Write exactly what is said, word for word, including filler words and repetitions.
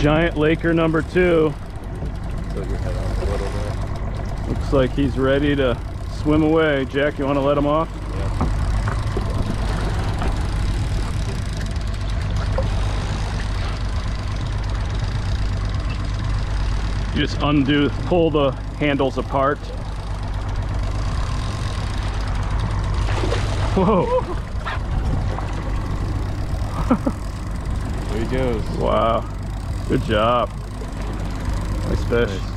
Giant Laker number two. Tilt your head up a little bit. Looks like he's ready to swim away. Jack, you want to let him off? Yeah. You just undo, pull the handles apart. Whoa! There he goes. Wow, good job. Nice fish. Nice.